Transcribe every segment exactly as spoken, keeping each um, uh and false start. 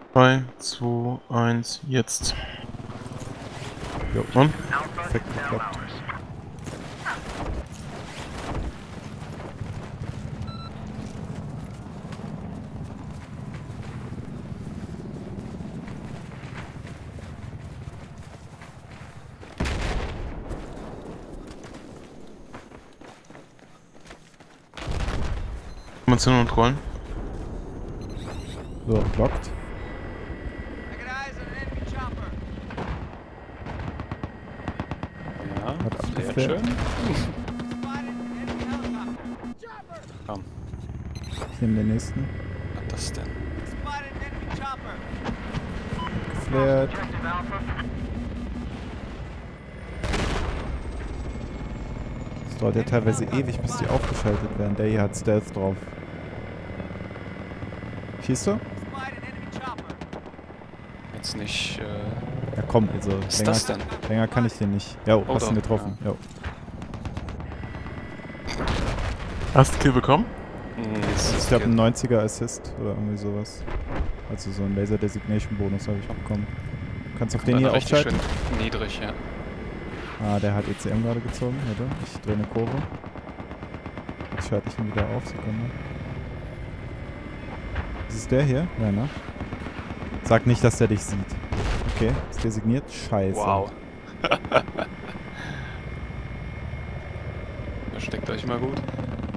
drei, zwei, eins, jetzt. Jo. Und? Perfekt geklappt. Munition und Rollen. So, blockt. Ja, Hat sehr abgeflared. schön. Komm, Ich nehme den nächsten. was ist das denn? Geflared. Es dauert ja teilweise ewig, bis die aufgeschaltet werden. Der hier hat Stealth drauf. Schießt du? Jetzt nicht, äh, Ja komm, also was ist länger, das denn? länger kann ich den nicht. Jo, Oh, hast ihn doch, getroffen. Jo. Hast du Kill bekommen? Hm, das ist Ich glaube hier- ein neunziger Assist oder irgendwie sowas. Also so ein Laser Designation Bonus habe ich bekommen. Du kannst auf kommt den hier einer richtig aufschalten. schön niedrig, ja. Ah, der hat E C M gerade gezogen. Warte, ich drehe eine Kurve. Jetzt schalte ich ihn wieder auf. Sekunde. Ist es der hier? Ja, ne? Sag nicht, dass der dich sieht. Okay, ist designiert. Scheiße. Wow. Versteckt euch mal gut.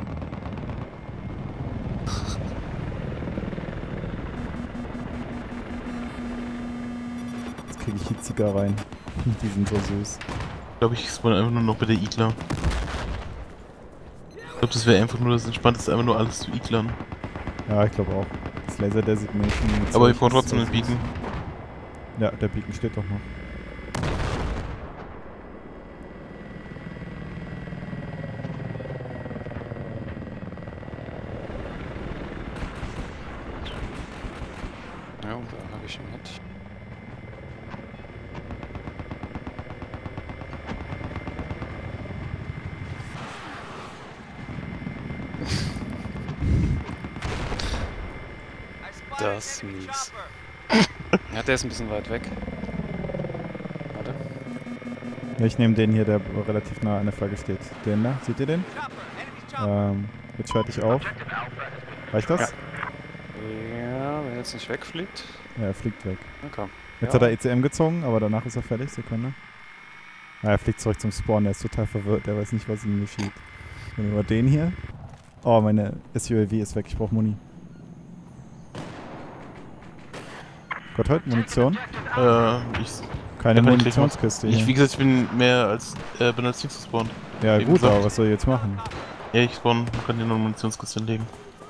Jetzt kriege ich Hitziger rein. Die sind so süß. Ich glaube, ich spawn einfach nur noch bei der Igla. Ich glaube, das wäre einfach nur das Entspannteste, einfach nur alles zu iglern. Ja, ich glaube auch. Das Laser Designation. mit Aber wir solchen brauchen trotzdem ist einen sehr süß. Beacon. Ja, der Beacon steht doch noch. Ja, und da habe ich ihn mit. Das ist mies. Ja, der ist ein bisschen weit weg. Warte. Ja, ich nehme den hier, der relativ nah an der Flagge steht. Den da, seht ihr den? Ähm, jetzt schalte ich auf. Reicht das? Ja, wenn er jetzt nicht wegfliegt. Ja, er fliegt weg. Na komm. Jetzt Ja. hat er E C M gezogen, aber danach ist er fertig. Sekunde. Ah, er fliegt zurück zum Spawn, der ist total verwirrt, der weiß nicht, was ihm geschieht. Dann nehmen wir den hier. Oh, meine S U A V ist weg, ich brauche Muni. Gott, heute Munition? Äh, ich, Keine Ja, kann ich gleich Munitionskiste ich, hier. wie gesagt, ich bin mehr als, äh, bin als nichts gespawnt. Ja wie gut, gesagt. aber was soll ich jetzt machen? Ja, ich spawn, man kann dir noch eine Munitionskiste hinlegen.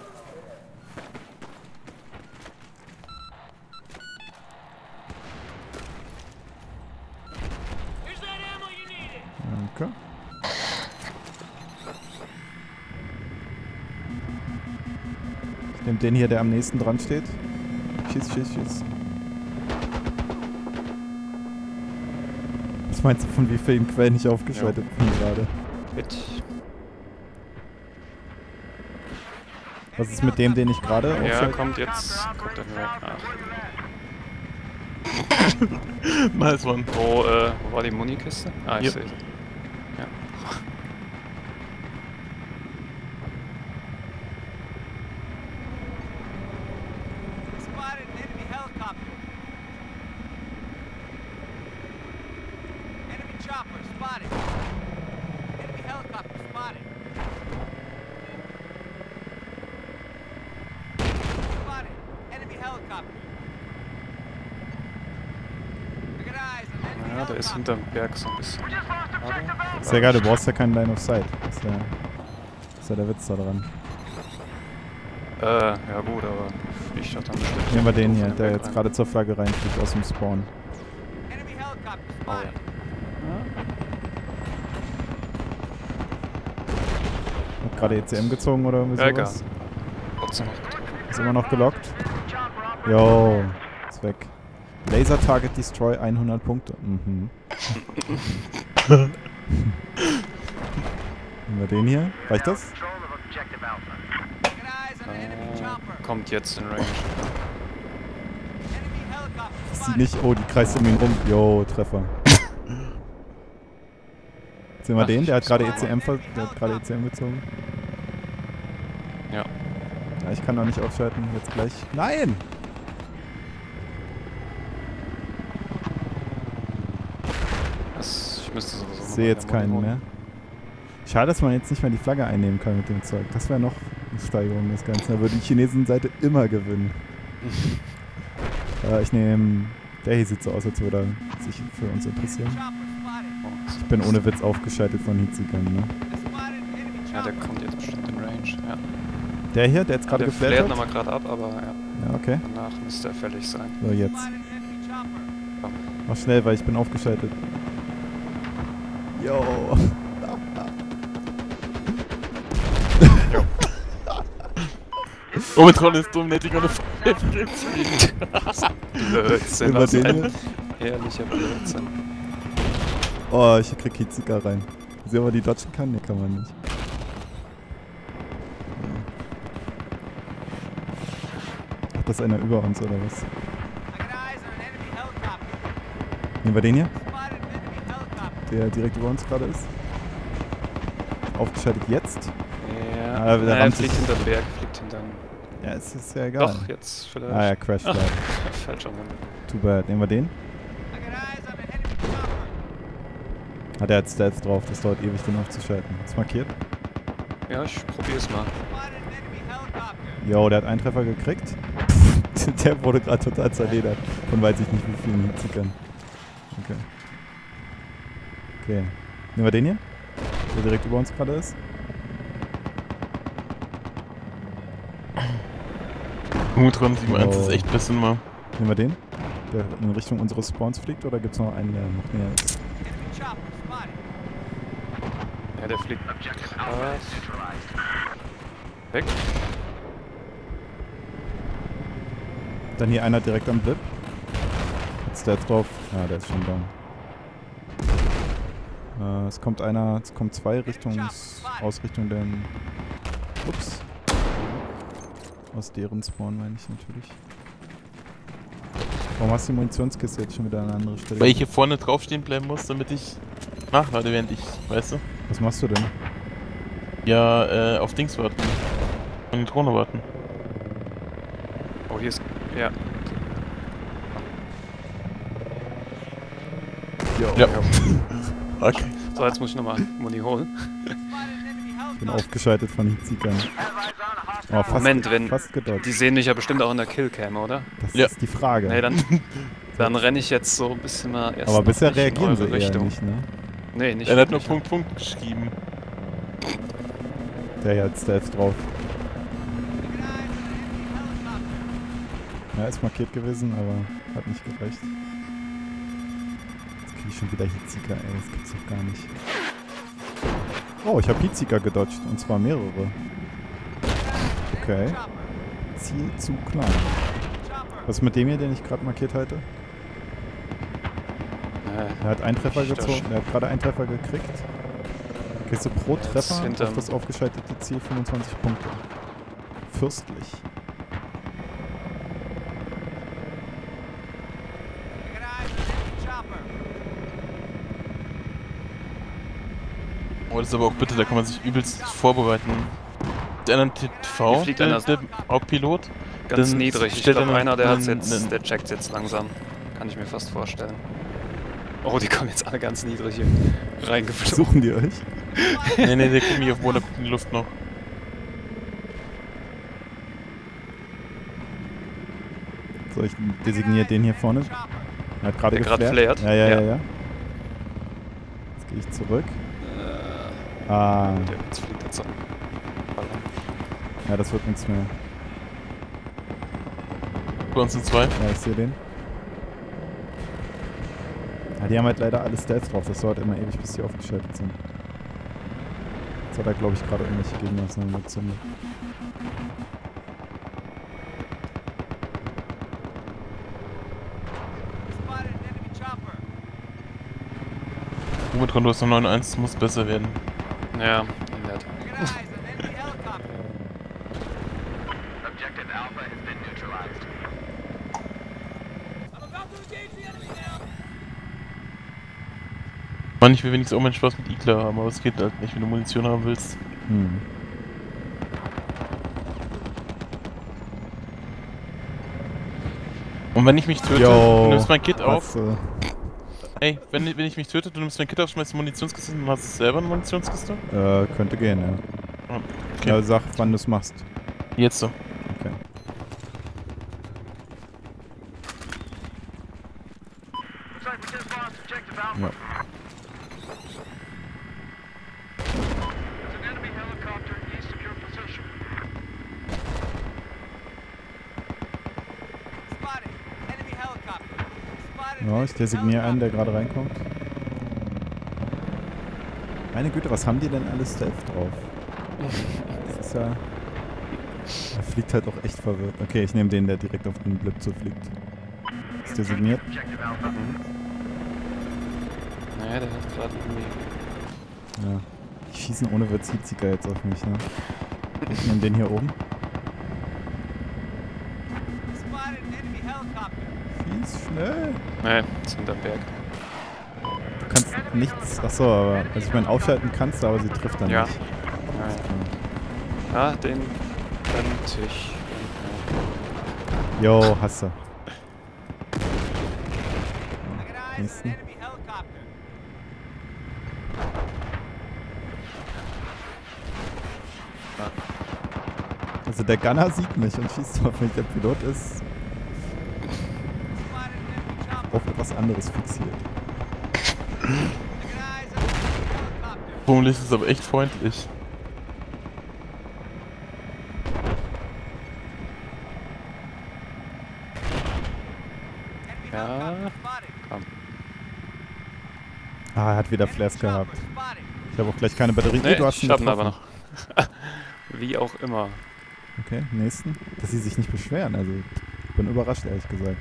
Danke. Ich nehme den hier, der am nächsten dran steht. Schieß, schieß, schieß. Was meinst du, von wie vielen Quellen ich aufgeschaltet bin gerade? Mit. Was ist mit dem, den ich gerade Ja, aufschalte? kommt jetzt. Guckt euch mal nach. Nice one. Wo, äh, wo war die Munikiste? Ah, ich Yep. sehe sie. Ja. Spotted an enemy helicopter. Enemy chopper spotted. Enemy helicopter spotted. Spotted. Enemy helicopter. I got eyes on enemy Ja, der ist helicopter. hinterm Berg so ein bisschen. Aber Ist ja geil, du brauchst ja keinen Line of Sight. Das ist ja, das ist ja der Witz da dran. Äh, ja gut, aber ich dachte dann bestimmt. Nehmen wir den doof hier, in den der Berg jetzt rein. gerade zur Flagge reinfliegt aus dem Spawn. Enemy helicopter Oh ja. spotted. Hat gerade E C M gezogen oder irgendwie Ja, egal. sowas? Trotzdem noch getroffen. Ist immer noch gelockt. Jo, ist weg. Laser Target Destroy hundert Punkte. Mhm. Nehmen wir den hier. Reicht das? I got eyes on enemy Äh, chopper. kommt jetzt in Range. Enemy dass die nicht... Oh, die kreist um ihn rum. Yo, Treffer. Sehen wir Ach, den? Der hat ich gerade hab's E C M, ver- der hat gerade E C M gezogen. Ja. Ja, ich kann noch nicht aufschalten. Jetzt gleich. Nein! Das, ich müsste sowieso Ich noch sehe mal jetzt eine Muni keinen holen. mehr. Schade, dass man jetzt nicht mehr die Flagge einnehmen kann mit dem Zeug. Das wäre noch eine Steigerung des Ganzen. Da würde die Chinesenseite immer gewinnen. äh, ich nehme... Der hier sieht so aus, als würde er sich für uns interessieren. Chopper spotted. Oh, Ich bin ohne Witz aufgeschaltet von Hizikan, ne? Spotted enemy Ja, der chopper. kommt jetzt bestimmt in Range. Ja. Der hier, der jetzt gerade Der geflared flärt hat? nochmal gerade ab, aber ja, Ja, okay. danach müsste er fällig sein. So, jetzt. Spotted enemy chopper. Mach schnell, weil ich bin aufgeschaltet. Yo. Omikron ist dumm, hätte ich auch eine Pfeife Blödsinn, Über was den ein hier? herrlicher Blödsinn. Oh, ich krieg Hizika rein. Sie aber die dodgen kann? Ne, kann man nicht. Hat das einer über uns oder was? I got eyes on an enemy helicopter. Nehmen wir den hier? Spotted an enemy helicopter. Der direkt über uns gerade ist. Aufgeschaltet jetzt. Ja, Ah, der ja, er rammt fliegt sich. hinterm Berg, fliegt hinterm... Ja, es ist ja egal. Doch, jetzt vielleicht. Ah ja, Crash Ach, Flag. falscher Mann. Too bad. Nehmen wir den? I got eyes on an enemy chopper. Hat er jetzt Stealth drauf, das dauert ewig, den aufzuschalten. Ist markiert. Ja, ich probier's mal. Spotted an enemy helicopter. Jo, der hat einen Treffer gekriegt. Der wurde gerade total zerledert. Von weiß ich nicht wie vielen Hizikern. Okay. Okay. Nehmen wir den hier? Der direkt über uns gerade ist. Omikron sieben eins Oh. ist echt ein bisschen mal. Nehmen wir den? Der in Richtung unseres Spawns fliegt oder gibt es noch einen, der noch näher ist? Enemy chopper spotted. Ja, der fliegt krass. Weg. Dann hier einer direkt am Blip. Jetzt der drauf. Ah, der ist schon down. Äh, es kommt einer, es kommt zwei Richtungs, aus Richtung den. Ups. Aus deren Spawn meine ich natürlich. Warum hast du die Munitionskiste jetzt schon wieder an eine andere Stelle? Weil ich hier vorne draufstehen bleiben muss, damit ich nachlade, während ich, weißt du? Was machst du denn? Ja, äh, auf Dings warten. Auf die Drohne warten. Oh, hier ist... Ja. Ja. Okay. So, jetzt muss ich nochmal Muni holen. Spotted an enemy Ich bin helicopter. aufgeschaltet von Hizikern. Oh, fast, Moment, wenn- fast gedodged. Die sehen dich ja bestimmt auch in der Killcam, oder? Das Ja. ist die Frage. Nee, dann, dann renne ich jetzt so ein bisschen mal erst Aber noch bisher nicht in reagieren sie eure eher Richtung. nicht, ne? Nee, nicht. Er hat nur wirklich. Punkt, Punkt geschrieben. Der hier hat Stealth drauf. I got eyes on an enemy helicopter. Ja, ist markiert gewesen, aber hat nicht gereicht. Jetzt krieg ich schon wieder Hizika, ey, das gibt's doch gar nicht. Oh, ich habe Hizika gedodged, und zwar mehrere. Okay. Chopper. Ziel zu klein. Chopper. Was ist mit dem hier, den ich gerade markiert halte? Äh, Er hat einen Treffer Ich gezogen, er hat gerade einen Treffer gekriegt. Kriegst du pro Jetzt Treffer hinterm- auf das aufgeschaltete Ziel fünfundzwanzig Punkte. Fürstlich. I got eyes on an enemy chopper. Oh, das ist aber auch bitte, da kann man sich übelst vorbereiten. Der andere T V, Hier fliegt der, einer- der Hauptpilot, ganz Dann niedrig. Ich stellt glaube, er einer, der hat's einen- jetzt, einen- der checkt jetzt langsam. Kann ich mir fast vorstellen. Oh, die kommen jetzt alle ganz niedrig hier reingeflogen. Suchen die euch? nee, nee, der guckt nicht auf den Boden, der guckt in die Luft noch. So, ich designiere den hier vorne. Chopper. Er hat gerade Der grad geflared. flared? Ja, ja, ja, Ja. ja. Jetzt gehe ich zurück. Ah, Der, jetzt fliegt er zum Ballon. ja, das wird nichts mehr. Bei uns sind zwei. Ja, ich sehe den. Ja, die haben halt leider alle Stealth drauf. Das dauert immer ewig, bis die aufgeschaltet sind. Jetzt hat er, glaube ich, gerade irgendwelche Gegner auseinandergezündet. Spotted an enemy chopper. Omikron, du hast noch neun eins, muss besser werden. Ja, in der Tat. I got eyes on an enemy helicopter. Objective Alpha has been neutralized. I'm about to engage. Mann, ich will wenigstens auch meinen Spaß mit Igla haben, aber es geht halt nicht, wenn du Munition haben willst. Hm. Und wenn ich mich töte, Yo, du nimmst mein Kit auf. hast du- Ey, wenn, wenn ich mich töte, du nimmst mein Kit auf, schmeißt die Munitionskiste und hast selber eine Munitionskiste? Äh, könnte gehen, ja. Okay. Ja, sag, wann du es machst. Jetzt so. Okay. Ja. Spotted. Enemy helicopter. Spotted. Ja, ich designiere einen, der gerade reinkommt. Meine Güte, was haben die denn alles Stealth drauf? Das ist ja... Er fliegt halt auch echt verwirrt. Okay, ich nehme den, der direkt auf den Blip zufliegt. Ist designiert. Naja, der hat gerade irgendwie... Ja. Die schießen ohne Witz Hitziger jetzt auf mich, ne? Ich nehme den hier oben. Spotted an enemy helicopter. Schieß schnell! Nee, ist hinterm Berg. Du kannst nichts... Achso, aber... Also ich meine, aufschalten kannst du, aber sie trifft dann Ja. nicht. Ja, ja. Ah, den könnte ich... Jo, hast du. I got eyes on Nächsten. an enemy helicopter. Also der Gunner sieht mich und schießt auf mich. Der Pilot ist Spotted an enemy chopper. auf etwas anderes fixiert. I got eyes on an enemy helicopter. Formuliert ist aber echt freundlich. Enemy Ja. helicopter spotted. Komm. Ah, er hat wieder Enemy Flares chopper gehabt. spotted. Ich habe auch gleich keine Batterie. Nee, du hast ich ihn hab ihn getroffen. aber noch. Wie auch immer. Okay, nächsten. Dass sie sich nicht beschweren. Also, ich bin überrascht, ehrlich gesagt.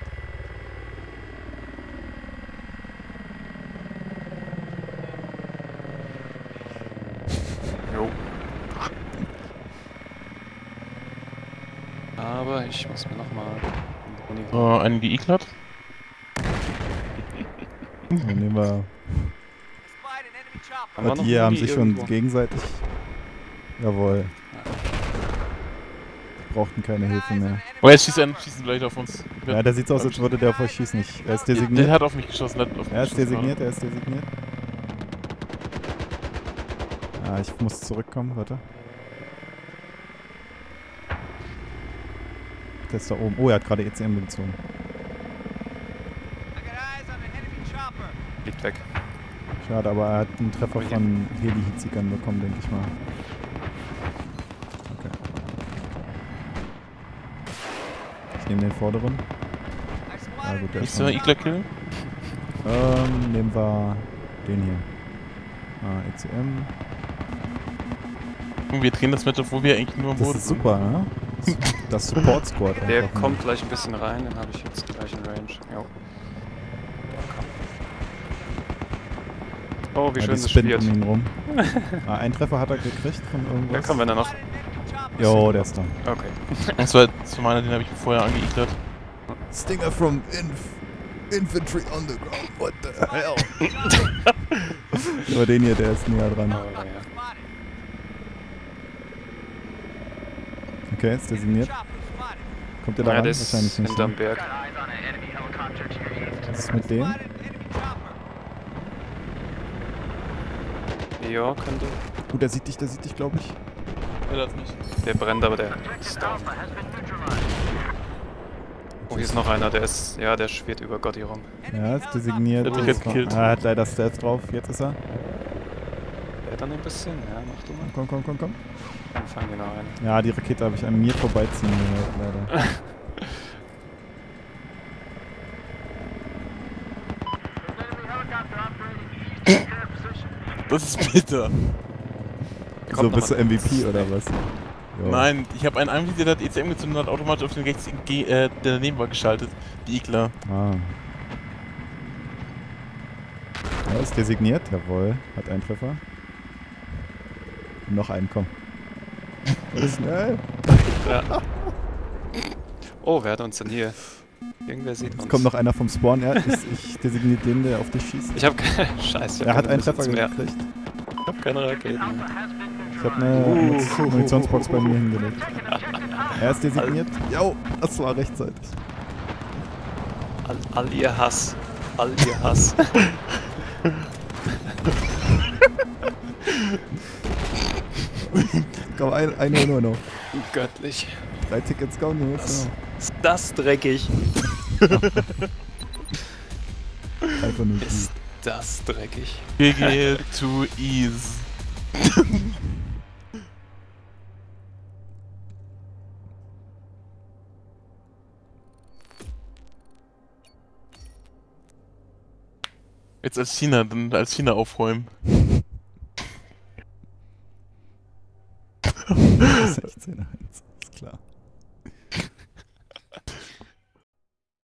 Jo. Aber ich muss mir nochmal... So, einen geiglat. Dann nehmen wir. Spotted an enemy chopper. Haben wir Aber noch die haben Muni sich schon irgendwo? gegenseitig. Jawohl. Die brauchten keine Got Hilfe eyes on mehr. an Oh, enemy jetzt schießt er chopper. schießen gleich auf uns. Ja, der sieht so aus, als würde der auf euch schießen. Ich, er ist Der, der designiert. hat auf mich geschossen. Der hat auf mich Er ist geschossen designiert, er ist designiert. Ah, ich muss zurückkommen, warte. Der ist da oben. Oh, er hat gerade E C M gezogen. I got eyes on an enemy chopper. Liegt weg. Schade, aber er hat einen Treffer Oh je. von Heli-Hitzigern bekommen, denke ich mal. Okay. Ich nehme den vorderen. I Ah spotted gut, der Nicht ist so schon. Igla killen? Ähm, nehmen wir den hier. Ah, E C M. Wir drehen das Match, obwohl wir eigentlich nur am Das Boden ist super, ne? Das Support Squad einfach. Der mal. kommt gleich ein bisschen rein, den habe ich jetzt gleich in Range. Jo. Oh, wie Ja, schön die das spinnt spielt. um ihn rum. Ah, einen Treffer hat er gekriegt von Ja, irgendwas. komm, wenn er noch... spotted an enemy chopper. Jo, der ist da. Okay. Und zwar zu meiner, den habe ich vorher angeiglat. Stinger from Inf Infantry on the ground. What the hell? Aber den hier, der ist näher dran. Oh, ja. Spotted. Okay, ist designiert. Chopper spotted. Kommt der da Ja, ran? der ist Wahrscheinlich nicht. hinterm Ne? Berg. Was ist mit dem? Spotted an enemy chopper. Ja, könnte. Gut, der sieht dich, der sieht dich, glaube ich. Er hat nicht. Der brennt, aber der ist down. Oh, hier ist noch einer, der ist... Ja, der schwirrt über Gotti rum. Ja, ist designiert. Der hat mich Ist jetzt gekillt. Ah, er hat leider Stealth drauf. Jetzt ist er. Der dann ein bisschen. Ja, mach du mal. Komm, komm, komm, komm. Dann fangen wir noch einen. Ja, die Rakete habe ich an mir vorbeiziehen gehört, leider. Das ist bitter. Kommt So, noch bist du mal- M V P oder was? Jo. Nein, ich habe einen anvisiert, der hat E C M gezündet und hat automatisch auf den rechts, G- äh, der daneben war, geschaltet. Die Igla. Ah. Ja, ist designiert, jawohl. Hat einen Treffer. Und noch einen, komm. Das ist schnell. Ja. Oh, wer hat uns denn hier? Irgendwer sieht uns. Es kommt noch einer vom Spawn. Er, ich, ich designiere den, der auf dich schießt. Ich hab keine... Scheiße. Ich Er hab hat keine einen Treffer Munitions mehr. gekriegt. Ich hab keine Raketen mehr. Ich habe eine Uh. Munitionsbox bei mir hingelegt. Er ist designiert. Jo, das war rechtzeitig. All, all ihr Hass. All ihr Hass. Komm, ein, eine nur noch. Göttlich. Drei Tickets kommen, Jungs. Das, Genau. ist das dreckig. Einfach nur Ist das dreckig. G G to ease. Jetzt als China, dann als China aufräumen. sechzehn eins, ist klar.